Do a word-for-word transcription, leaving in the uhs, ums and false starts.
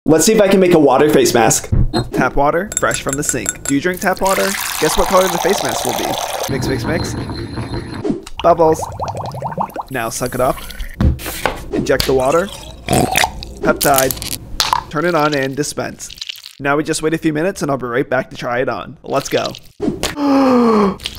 Let's see if I can make a water face mask. Tap water, fresh from the sink. Do you drink tap water? Guess what color the face mask will be. Mix, mix, mix. Bubbles. Now suck it up. Inject the water. Peptide. Turn it on and dispense. Now we just wait a few minutes and I'll be right back to try it on. Let's go.